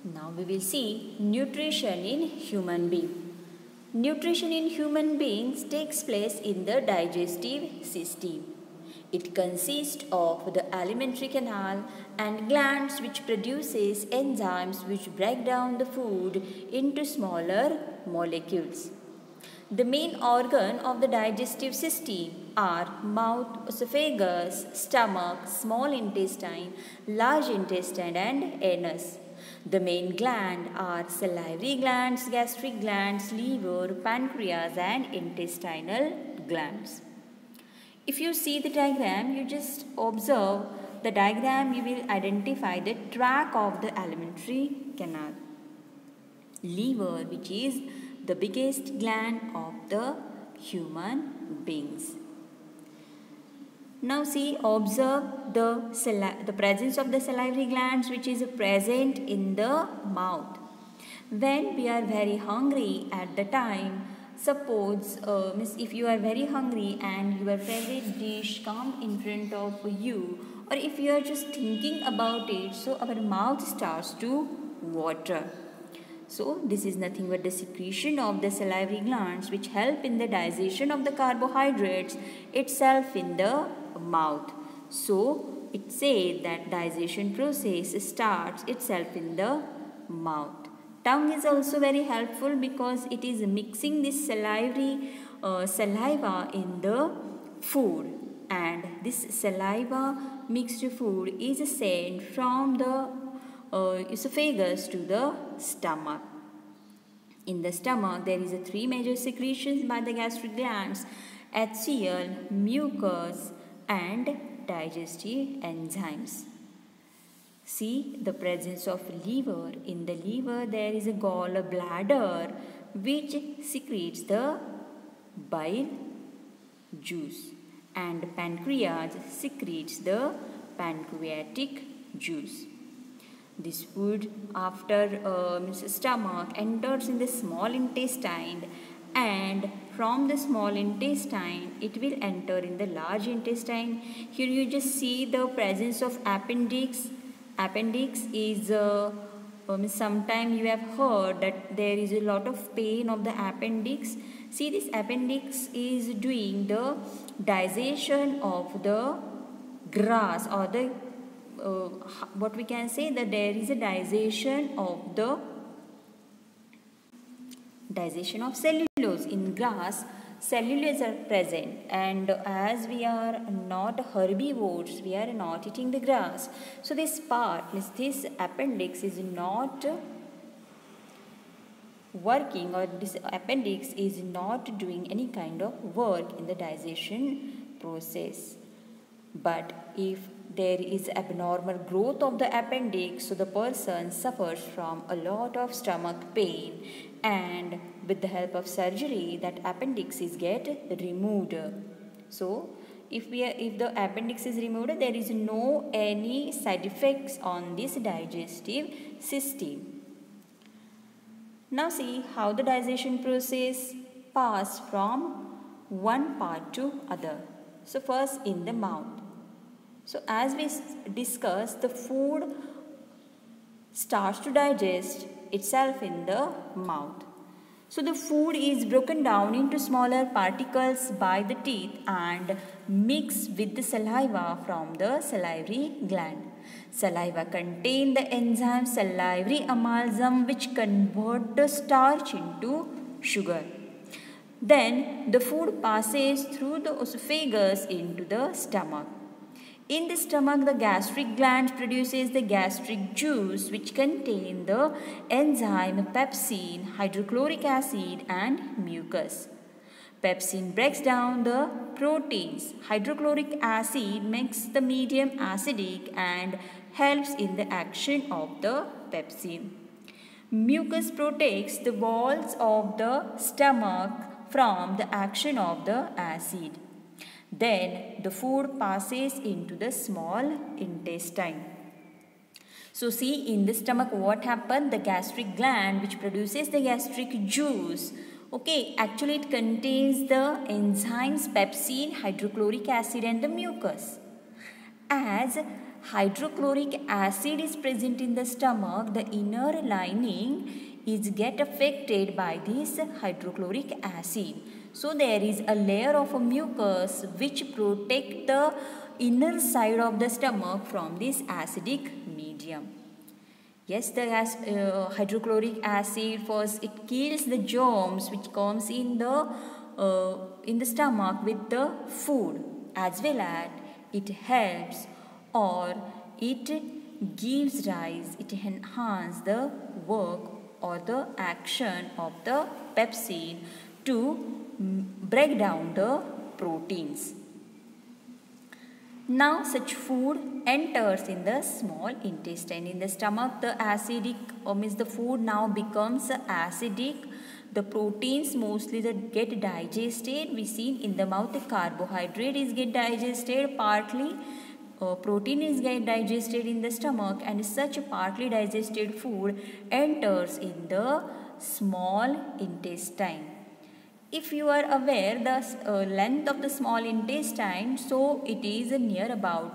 Now we will see nutrition in human being. Nutrition in human beings takes place in the digestive system. It consists of the alimentary canal and glands which produces enzymes which break down the food into smaller molecules. The main organ of the digestive system are mouth, esophagus, stomach, small intestine, large intestine and anus. The main gland are salivary glands, gastric glands, liver, pancreas and intestinal glands. If you see the diagram, you just observe the diagram, you will identify the track of the alimentary canal. Liver, which is the biggest gland of the human beings. Now see, observe the presence of the salivary glands which is present in the mouth. When we are very hungry at the time, suppose if you are very hungry and your favorite dish come in front of you, or if you are just thinking about it, so our mouth starts to water. So this is nothing but the secretion of the salivary glands which help in the digestion of the carbohydrates itself in the mouth. So it says that digestion process starts itself in the mouth. Tongue is also very helpful because it is mixing this salivary saliva in the food, and this saliva mixed food is sent from the esophagus to the stomach. In the stomach, there is three major secretions by the gastric glands: HCl, mucus, and digestive enzymes. See the presence of liver. In the liver, there is a gallbladder which secretes the bile juice, and pancreas secretes the pancreatic juice. This food after stomach enters in the small intestine, and from the small intestine it will enter in the large intestine. Here you just see the presence of appendix. Appendix is sometime you have heard that there is a lot of pain of the appendix. See, this appendix is doing the digestion of the grass, or the what we can say, that there is a digestion of cellulose. In grass, cellulose are present, and as we are not herbivores, we are not eating the grass, so this part means this appendix is not working, or this appendix is not doing any kind of work in the digestion process. But if there is abnormal growth of the appendix, so the person suffers from a lot of stomach pain, and with the help of surgery that appendix is get removed. So if the appendix is removed, there is no any side effects on this digestive system. Now see how the digestion process pass from one part to other. So first in the mouth. So as we discussed, the food starts to digest itself in the mouth. So the food is broken down into smaller particles by the teeth and mixed with the saliva from the salivary gland. Saliva contains the enzyme salivary amalgam which convert the starch into sugar. Then the food passes through the esophagus into the stomach. In the stomach, the gastric gland produces the gastric juice which contain the enzyme pepsin, hydrochloric acid and mucus. Pepsin breaks down the proteins. Hydrochloric acid makes the medium acidic and helps in the action of the pepsin. Mucus protects the walls of the stomach from the action of the acid. Then the food passes into the small intestine. So see, in the stomach what happened? The gastric gland which produces the gastric juice, okay, actually it contains the enzymes pepsin, hydrochloric acid and the mucus. As hydrochloric acid is present in the stomach, the inner lining is get affected by this hydrochloric acid. So there is a layer of a mucus which protect the inner side of the stomach from this acidic medium. Yes, the hydrochloric acid first it kills the germs which comes in the stomach with the food, as well as it helps or it gives rise, it enhances the work or the action of the pepsin to break down the proteins. Now such food enters in the small intestine. In the stomach, the acidic means the food now becomes acidic. The proteins mostly that get digested. We see in the mouth the carbohydrate is get digested partly. Protein is get digested in the stomach, and such partly digested food enters in the small intestine. If you are aware the length of the small intestine, so it is near about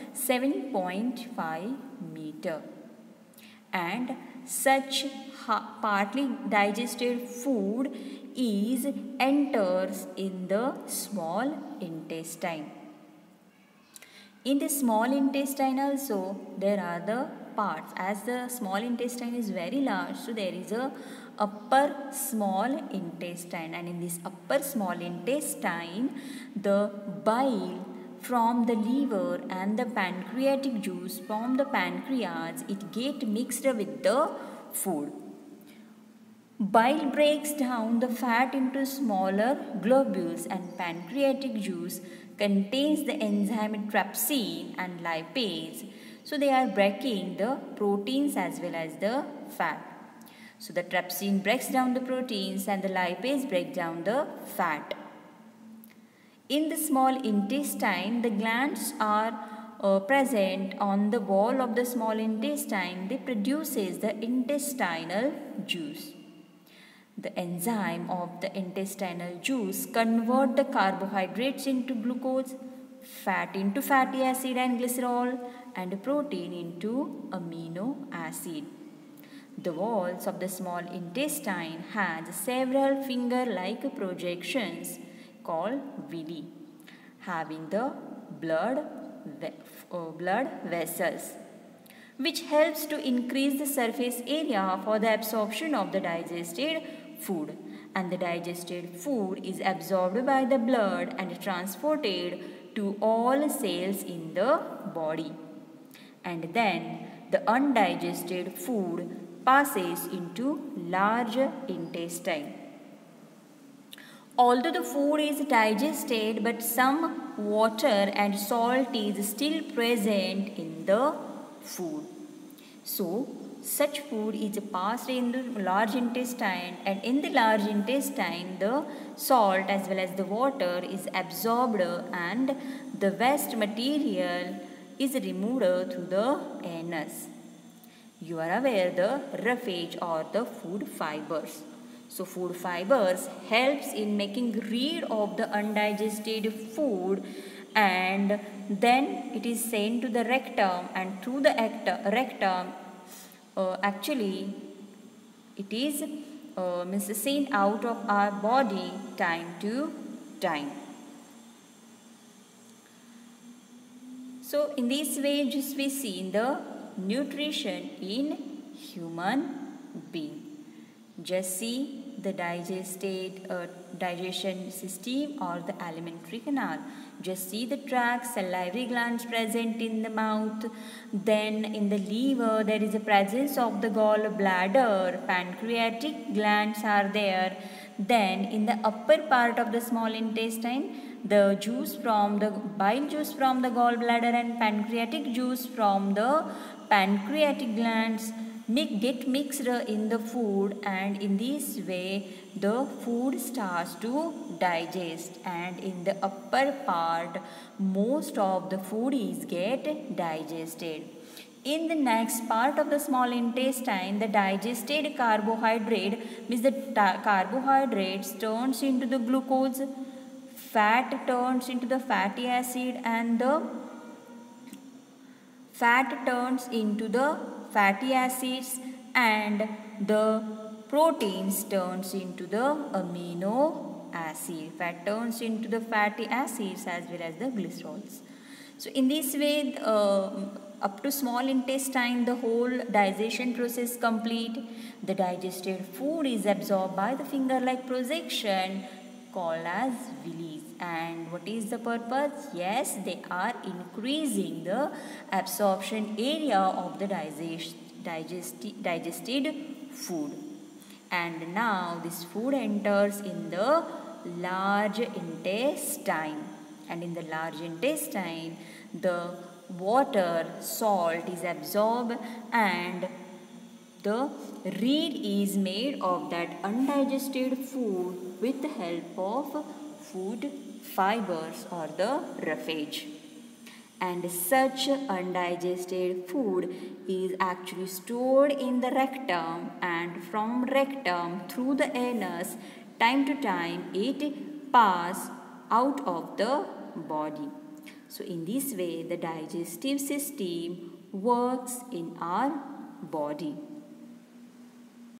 7.5 meter, and such partly digested food is enters in the small intestine. In the small intestine also there are the parts. As the small intestine is very large, so there is a upper small intestine, and in this upper small intestine the bile from the liver and the pancreatic juice from the pancreas it get mixed with the food. Bile breaks down the fat into smaller globules, and pancreatic juice contains the enzyme trypsin and lipase. So they are breaking the proteins as well as the fat. So the trypsin breaks down the proteins and the lipase break down the fat. In the small intestine, the glands are present on the wall of the small intestine. They produces the intestinal juice. The enzyme of the intestinal juice convert the carbohydrates into glucose, fat into fatty acid and glycerol, and protein into amino acid. The walls of the small intestine has several finger-like projections called villi, having the blood vessels, which helps to increase the surface area for the absorption of the digested food, and the digested food is absorbed by the blood and transported to all cells in the body, and then the undigested food passes into large intestine. Although the food is digested, but some water and salt is still present in the food. So such food is passed in the large intestine, and in the large intestine the salt as well as the water is absorbed and the waste material is removed through the anus. You are aware the roughage or the food fibers. So food fibers helps in making rid of the undigested food, and then it is sent to the rectum, and through the rectum actually it is seen out of our body time to time. So in this way just we see the nutrition in human being. Just see the digestion system or the alimentary canal. Just see the tracts, salivary glands present in the mouth. Then in the liver there is a presence of the gallbladder. Pancreatic glands are there. Then in the upper part of the small intestine, the juice from the bile juice from the gallbladder and pancreatic juice from the pancreatic glands get mixed in the food, and in this way the food starts to digest, and in the upper part most of the food is get digested. In the next part of the small intestine, the digested carbohydrate means the carbohydrates turns into the glucose, fat turns into the fatty acid, and the fat turns into the fatty acids and the proteins turns into the amino acid. Fat turns into the fatty acids as well as the glycerols. So in this way, up to small intestine, the whole digestion process complete. The digested food is absorbed by the finger-like projection called as villi. And what is the purpose? Yes, they are increasing the absorption area of the digested food. And now this food enters in the large intestine. And in the large intestine, the water, salt is absorbed and the reed is made of that undigested food with the help of food fibers or the roughage. And such undigested food is actually stored in the rectum, and from rectum through the anus, time to time it passes out of the body. So in this way the digestive system works in our body.